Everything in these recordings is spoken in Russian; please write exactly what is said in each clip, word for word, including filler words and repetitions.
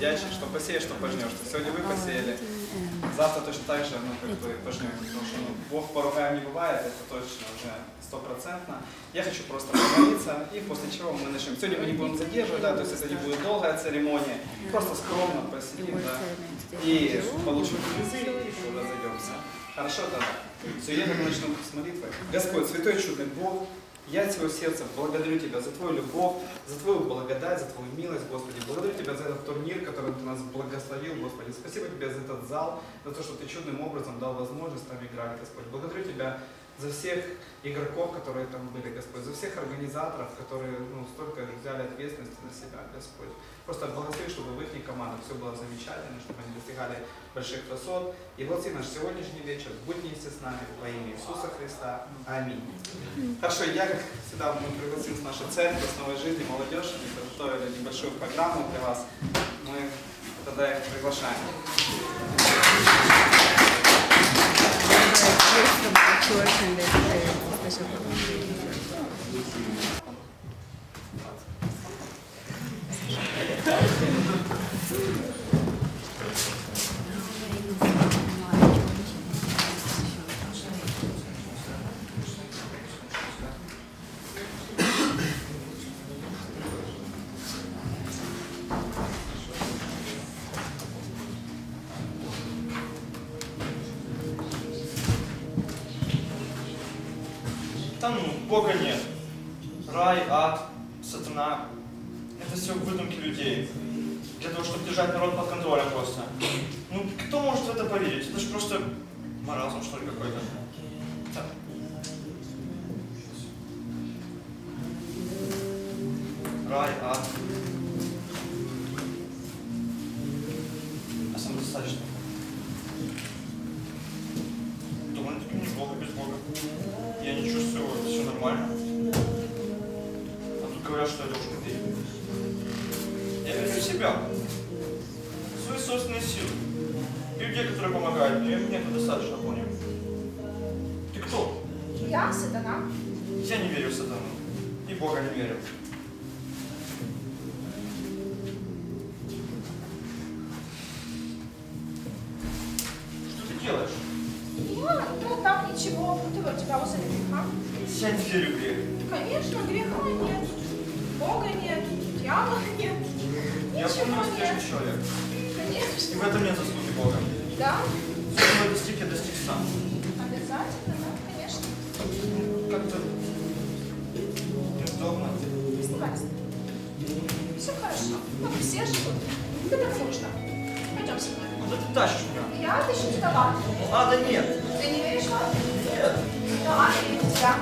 сидящий, что посеешь, что пожнешь. Сегодня вы посеяли, завтра точно так же, ну, как бы пожнете. Потому что ну, Бог поругаем не бывает, это точно уже стопроцентно. Я хочу просто помолиться, и после чего мы начнем. Сегодня мы не будем задерживать, да, то есть это не будет долгая церемония. Просто скромно посидим, да, и получим призы, и еще разойдемся. Хорошо, да? Все, я тогда начну с молитвы. Господь, святой чудный Бог, я от всего сердца благодарю Тебя за Твою любовь, за Твою благодать, за Твою милость, Господи. Благодарю Тебя за этот турнир, который Ты нас благословил, Господи. Спасибо Тебе за этот зал, за то, что Ты чудным образом дал возможность там играть, Господь. Благодарю Тебя за всех игроков, которые там были, Господь, за всех организаторов, которые ну, столько взяли ответственности на себя, Господь. Просто благослови, чтобы в их командах все было замечательно, чтобы они достигали больших высот. И благослови наш сегодняшний вечер. Будь вместе с нами во имя Иисуса Христа. Аминь. Хорошо, я, как всегда, мы пригласим с нашей церкви, с Новой жизни, молодежь, они подготовили небольшую программу для вас. Мы тогда их приглашаем. Там ну, Бога нет. Рай, ад, сатана. Это все выдумки людей. Для того, чтобы держать народ под контролем просто. Ну, кто может в это поверить? Это же просто маразм, что ли, какой-то. Так. Рай, ад. А самодостаточно. Довольно-таки неплохо без Бога. Я не чувствую, все нормально. А тут говорят, что я должен верить. Я верю в себя. В свои собственные силы. И людей, которые помогают мне, мне это достаточно вполне. Ты кто? Я сатана. Я не верю в сатану. И Бога не верю. Что ты делаешь? Я, ну так, ничего. Ты вот тебя возле греха. Я не верю в грех. Конечно, греха нет. Бога нет. Дьявола нет. Я Ничего вполне нет. успешный человек. И Конечно. в этом нет заслуги Бога. Да? Все, что я достиг, я достиг сам. Обязательно, да, конечно. Как-то неудобно. Оставайся. Все хорошо. Ну, все живут. Это так нужно. Пойдем со мной. Куда ты тащишь меня? Я тащу тебя. А, да нет. Ты не веришь в ад? Нет. Да, я верю в тебя.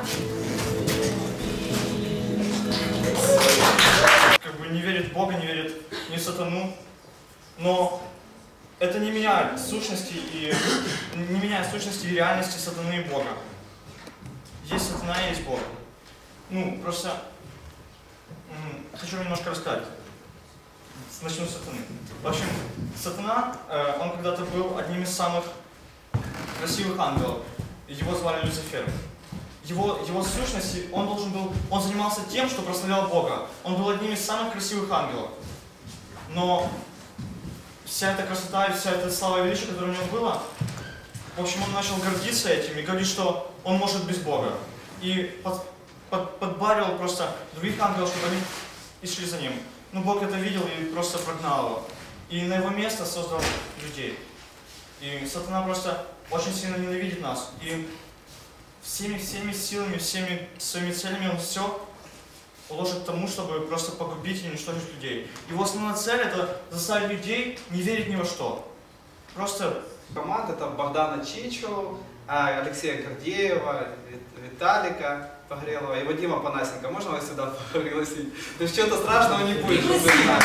Как бы не верит в Бога, не верит ни в сатану. Но это не меняет сущности и не меняет сущности и реальности сатаны и Бога. Есть сатана, есть Бог. Ну, просто хочу немножко рассказать. Начну с сатаны. В общем, сатана, э, он когда-то был одним из самых красивых ангелов. Его звали Люцифер. Его, его сущности, он должен был, он занимался тем, что прославлял Бога. Он был одним из самых красивых ангелов. Но вся эта красота и вся эта слава и величие, которая у него была, в общем, он начал гордиться этим и говорить, что он может без Бога. И под, под, подбаривал просто других ангелов, чтобы они и шли за ним. Но Бог это видел и просто прогнал его. И на его место создал людей. И сатана просто очень сильно ненавидит нас. И всеми, всеми силами, всеми своими целями он все уложит к тому, чтобы просто погубить и уничтожить людей. Его основная цель — это заставить людей не верить ни во что. Просто... Команда — это Богдана Чичу, Алексея Гордеева, Виталика Погрелова и Вадима Панасенко. Можно вас сюда пригласить? То есть чего-то страшного не будет, чтобы вы знали.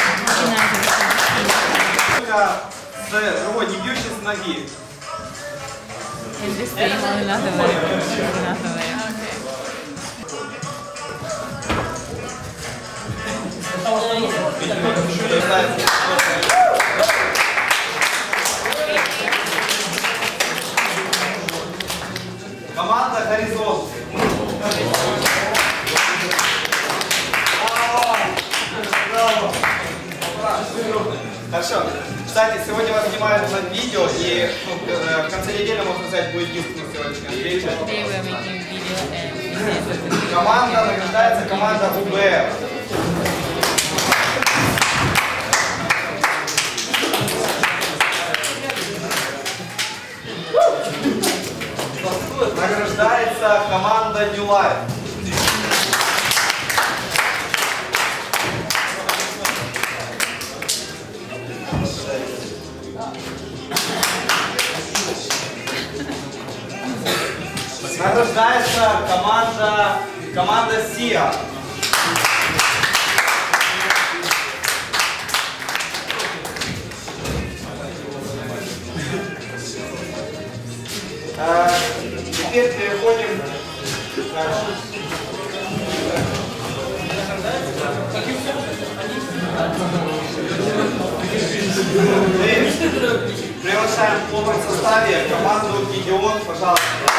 Только с другой, не бьющей с ноги. Команда «Горизонт». Браво! Браво! Хорошо. Кстати, сегодня вас снимают на видео, и ну, в конце недели, можно сказать, будет гифт на сегодняшнем встрече. Команда награждается, команда УБР. Награждается команда New Life. Награждается команда, команда Сиа. А, теперь переходим дальше. Мы приглашаем в полном составе команду Гидеон, пожалуйста.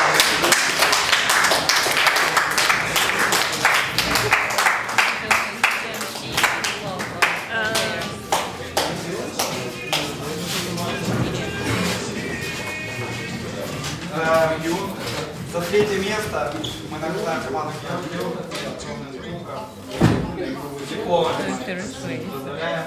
За третье место мы награждаем команду Гидеон. Диплом. Поздравляем.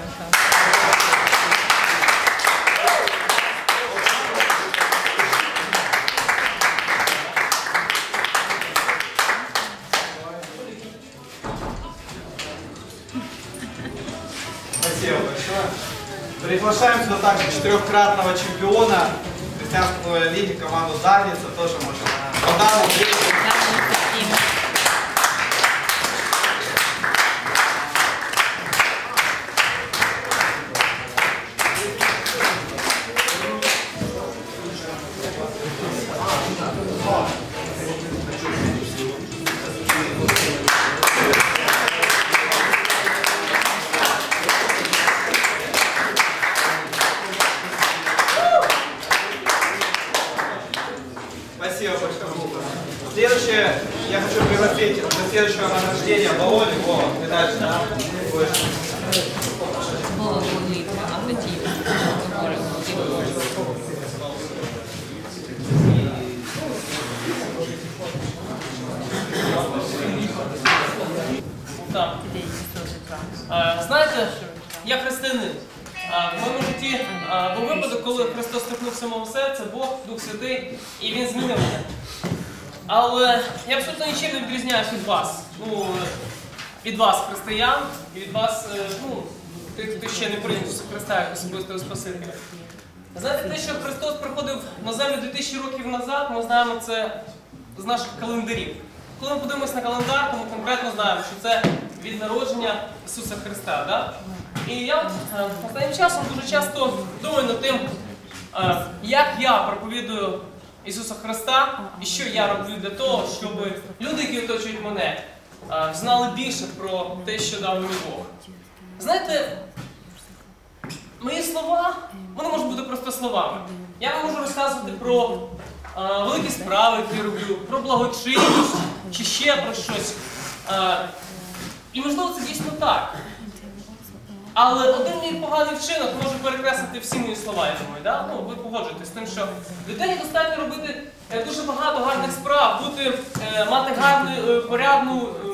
Спасибо большое. Приглашаем сюда также четырехкратного чемпиона христианской лиги, команду Дарница, тоже можно подарок. Спасибо большое. Следующее, я хочу пригласить до следующего награждения Володю. Вова, ты дальше, да? Так. Знаєте, я християнин. В моєму житті був випадок, коли Христос торкнувся в моєму серці, Бог, Дух Святий, і Він змінив мене. Але я абсолютно нічим не відрізняюсь від вас. Ну, від вас, християн, і від вас, ну, тих, хто ще не прийняв Христа як особистого Спасителя. Знаєте, те, що Христос приходив на землю дві тисячі років назад, ми знаємо це з наших календарів. Коли ми подивимося на календар, то ми конкретно знаємо, що це від народження Ісуса Христа. Да? І я останнім часом дуже часто думаю над тим, як я проповідую Ісуса Христа і що я роблю для того, щоб люди, які оточують мене, знали більше про те, що дав мені Бог. Знаєте, мої слова, вони можуть бути просто словами. Я вам можу розказувати про а, великі справи, які я роблю, про благочинність чи ще про щось. А, і можливо це дійсно так. Але один мій поганий вчинок може перекреслити всі мої слова, я думаю. Да? Ну, ви погоджуєтесь з тим, що людині достатньо робити е, дуже багато гарних справ, бути, е, мати гарну, е, порядну, е,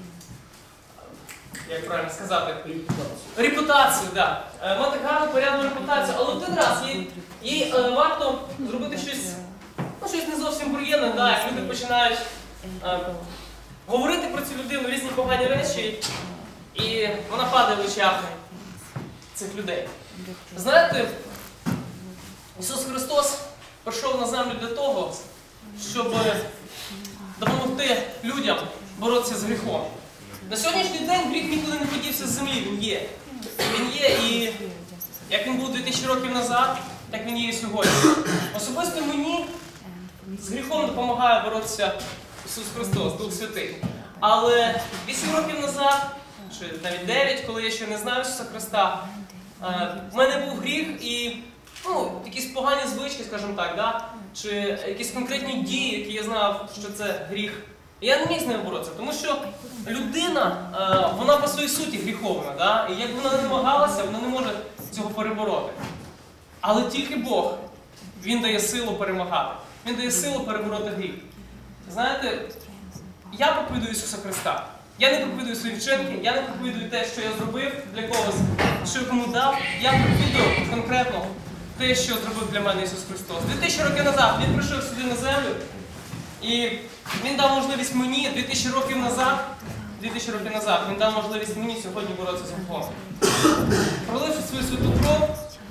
як правильно сказати, репутацію, да. Е, мати гарну, порядну репутацію, але один раз їй, їй е, варто зробити щось, ну, щось не зовсім приємне, да, як люди починають е, говорити про цю людину різні погані речі, і вона падає в очах цих людей. Знаєте, Ісус Христос прийшов на землю для того, щоб допомогти людям боротися з гріхом. На сьогоднішній день гріх нікуди не подівся з землі, він є. Він є і як він був дві тисячі років назад, так він є і сьогодні. Особисто мені з гріхом допомагає боротися Ісус Христос, Дух Святий. Але вісім років назад, чи навіть дев'ять, коли я ще не знав Ісуса Христа, в мене був гріх і ну, якісь погані звички, скажімо так, да? Чи якісь конкретні дії, які я знав, що це гріх. І я не міг з ними боротися, тому що людина, вона по своїй суті гріховна, да? І як вона не намагалася, вона не може цього перебороти. Але тільки Бог, Він дає силу перемагати. Він дає силу перебороти гріх. Знаєте, я проповідую Ісуса Христа. Я не проповідую свої вчинки, я не проповідую те, що я зробив для когось, що я кому дав. Я проповідую конкретно те, що зробив для мене Ісус Христос. Дві тисячі років назад Він прийшов сюди на землю, і Він дав можливість мені, дві тисячі років назад, дві тисячі років назад, Він дав можливість мені сьогодні боротися з гріхом. Проливши свою святу кров,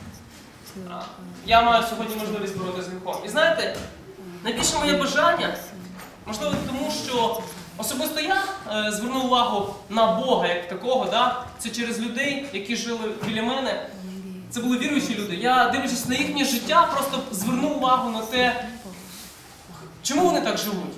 я маю сьогодні можливість боротися з гріхом. І знаєте, найбільше моє бажання, можливо, тому що особисто я е, звернув увагу на Бога як такого, да? Це через людей, які жили біля мене. Це були віруючі люди. Я, дивлячись на їхнє життя, просто звернув увагу на те, чому вони так живуть.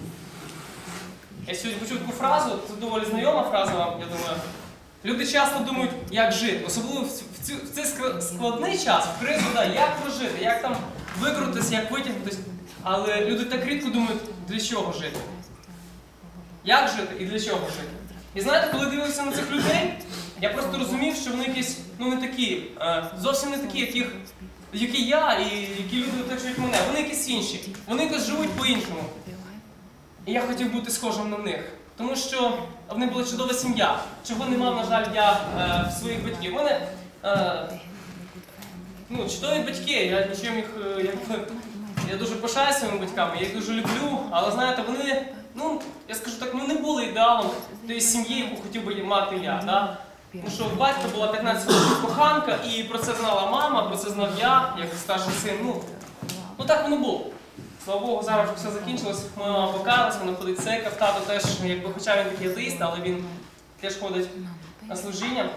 Я сьогодні почув таку фразу, це доволі знайома фраза вам, я думаю. Люди часто думають, як жити. Особливо в, цю, в цей складний час, в кризу, да, як прожити, як там викрутитися, як витягнутися. Але люди так рідко думають, для чого жити. Як жити і для чого жити. І знаєте, коли дивився на цих людей, я просто розумів, що вони якісь, ну не такі, зовсім не такі, яких, які я і які люди оточують мене. Вони якісь інші. Вони якось живуть по-іншому. І я хотів бути схожим на них. Тому що в них була чудова сім'я, чого не мав, на жаль, я е, в своїх батьків. У мене е, ну, чудові батьки, я нічим їх, е, я, я дуже пишаюся своїми батьками, я їх дуже люблю, але знаєте, вони, ну, я скажу так, ну не були ідеалом тієї сім'ї, яку хотів би мати я. Да? Тому що в батька була п'ятнадцять років коханка, і про це знала мама, про це знав я, як старший син. Ну, ну так воно було. Слава Богу, зараз вже все закінчилось, моя мама покаялась, вона ходить в церкву, тато теж, якби, хоча він такий атеїст, але він теж ходить на служіння.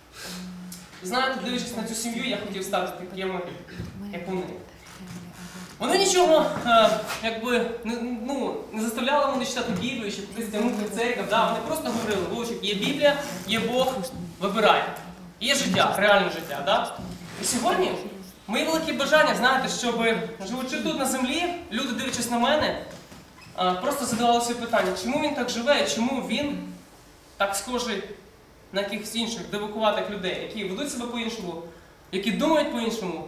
І знаєте, дивлячись на цю сім'ю, я хотів стати таким, як вони. Вони нічого, е, якби, не, ну, не заставляли мене читати Біблію, чи кудись тягнути в церкву, да? Вони просто говорили, Вовчик, є Біблія, є Бог, вибирай. І є життя, реальне життя, да? І сьогодні мої великі бажання, знаєте, щоб, живучи тут на землі, люди, дивлячись на мене, просто задавали собі питання, чому він так живе, і чому він так схожий на якихось інших дивакуватих людей, які ведуть себе по-іншому, які думають по-іншому.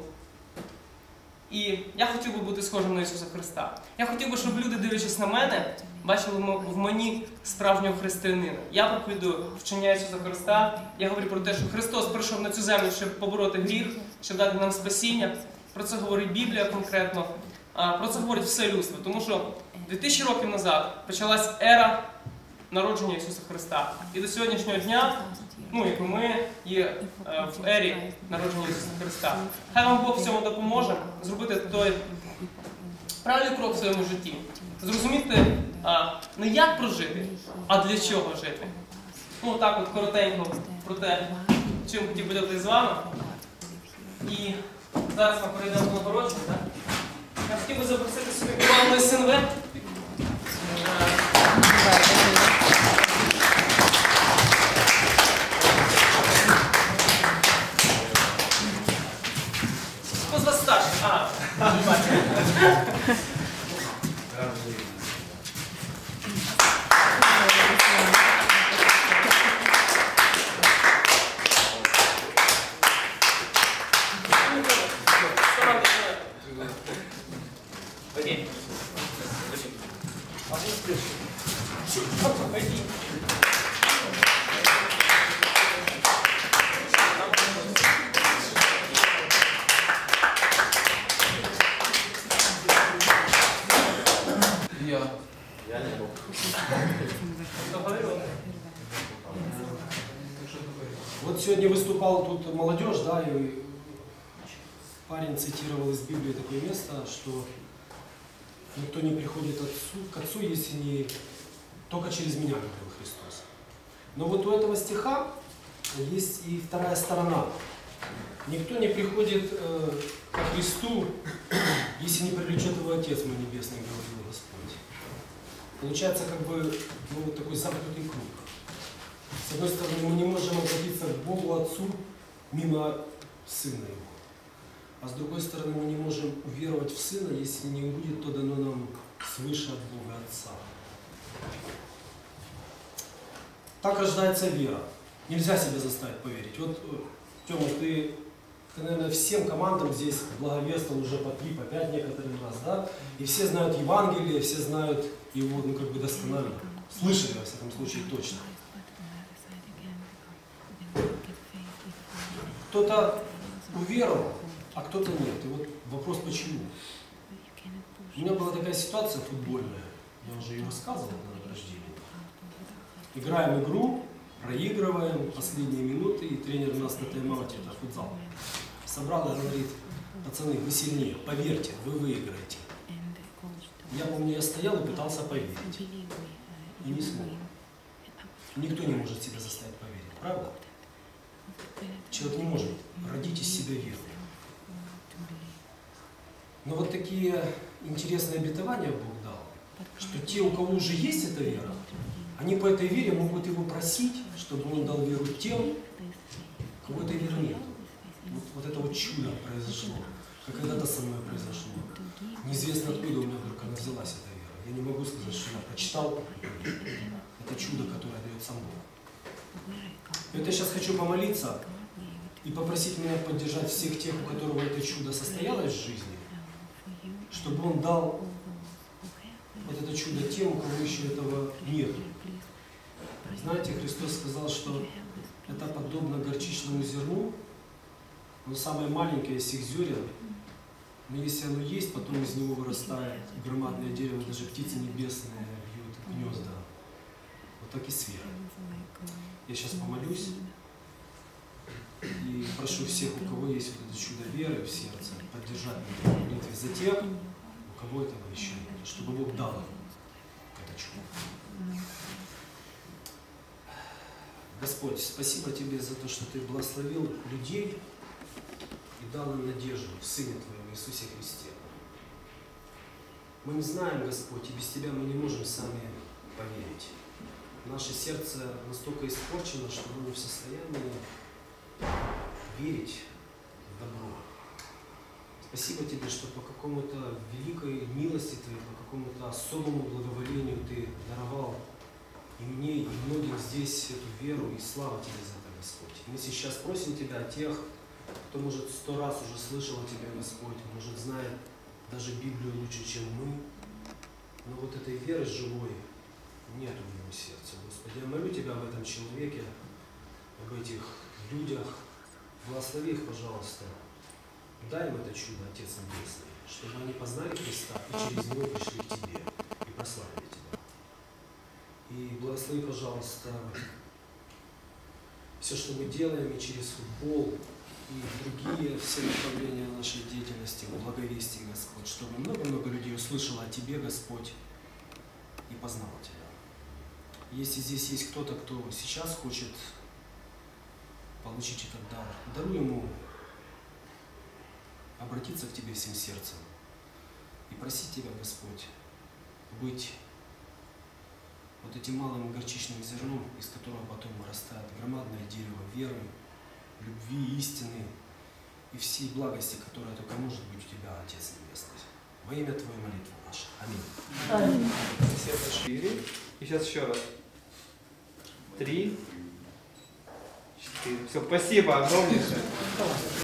І я хотів би бути схожим на Ісуса Христа. Я хотів би, щоб люди, дивлячись на мене, бачили в мені справжнього християнина. Я проповідую вчення Ісуса Христа. Я говорю про те, що Христос прийшов на цю землю, щоб побороти гріх, щоб дати нам спасіння. Про це говорить Біблія конкретно. Про це говорить все людство. Тому що дві тисячі років назад почалась ера народження Ісуса Христа. І до сьогоднішнього дня, ну, як і ми, є в ері народження Ісуса Христа. Хай вам Бог в цьому допоможе зробити той правильний крок в своєму житті. Зрозуміти а, не як прожити, а для чого жити. Ну, так от коротенько про те, чим хотів поділитися з вами. І зараз ми перейдемо до нагородження. Я хотів би запросити собі Івана СНВ. Хто з вас старший? А, не бачу. Окей. Пойди. Я. Я не был. Вот сегодня выступал тут молодежь, да, и парень цитировал из Библии такое место, что никто не приходит отцу, к Отцу, если не только через меня, говорил Христос. Но вот у этого стиха есть и вторая сторона. Никто не приходит э, ко Христу, если не привлечет его Отец мой Небесный, говорил Господь. Получается как бы ну, вот такой замкнутый круг. С одной стороны, мы не можем обратиться к Богу Отцу мимо Сына Его. А с другой стороны, мы не можем уверовать в Сына, если не будет то дано нам свыше от Бога Отца. Так рождается вера. Нельзя себя заставить поверить. Вот, Тёма, ты ты, наверное, всем командам здесь благовествовал уже по три, по пять некоторым раз, да? И все знают Евангелие, все знают его, ну, как бы досконально. Слышали, во всяком случае, точно. Кто-то уверовал, а кто-то нет. И вот вопрос, почему? У меня была такая ситуация футбольная, я уже ее рассказывал на награждении. Играем игру, проигрываем последние минуты, и тренер у нас на тайм-ауте, это футзал, собрал и говорит: пацаны, вы сильнее, поверьте, вы выиграете. Я помню, я стоял и пытался поверить. И не смог. Никто не может себя заставить поверить, правда? Человек не может родить из себя веру. Но вот такие интересные обетования Бог дал, что те, у кого уже есть эта вера, они по этой вере могут его просить, чтобы он дал веру тем, у кого этой веры нет. Вот, вот это вот чудо произошло, как когда-то со мной произошло. Неизвестно откуда у меня вдруг она взялась, эта вера. Я не могу сказать, что я прочитал. Это чудо, которое дает сам Бог. И вот я сейчас хочу помолиться и попросить меня поддержать всех тех, у которого это чудо состоялось в жизни, чтобы он дал вот это чудо тем, у кого еще этого нет. Знаете, Христос сказал, что это подобно горчичному зерну, но самое маленькое из всех зерен, но если оно есть, потом из него вырастает громадное дерево, даже птицы небесные бьют гнезда. Вот так и с верой. Я сейчас помолюсь и прошу всех, у кого есть вот это чудо веры в сердце, поддержать меня в молитве за тех, у кого этого еще нет, чтобы Бог дал им это чудо. Господь, спасибо Тебе за то, что Ты благословил людей и дал им надежду в Сыне Твоем Иисусе Христе. Мы не знаем, Господь, и без Тебя мы не можем сами поверить. Наше сердце настолько испорчено, что мы не в состоянии верить в добро. Спасибо Тебе, что по какому-то великой милости Твоей, по какому-то особому благоволению Ты даровал и мне, и многим здесь эту веру, и слава Тебе за это, Господь. Мы сейчас просим Тебя о тех, кто, может, сто раз уже слышал о Тебе, Господь, может, знает даже Библию лучше, чем мы, но вот этой веры живой нет у него сердца, Господи. Я молю Тебя об этом человеке, об этих людях. Благослови их, пожалуйста. Дай им это чудо, Отец Небесный, чтобы они познали Христа и через Него пришли к Тебе и прославили Тебя. И благослови, пожалуйста, все, что мы делаем, и через футбол, и другие все направления нашей деятельности, в благовестии, Господь, чтобы много-много людей услышало о Тебе, Господь, и познало Тебя. Если здесь есть кто-то, кто сейчас хочет получить этот дар, даруй ему обратиться к Тебе всем сердцем и просить Тебя, Господь, быть вот этим малым горчичным зерном, из которого потом вырастает громадное дерево веры, любви, истины и всей благости, которая только может быть у Тебя, Отец Небесный. Во имя Твоей молитвы нашей. Аминь. Аминь. Все четыре. И сейчас еще раз. Три. Четыре. Все, спасибо огромнейшее.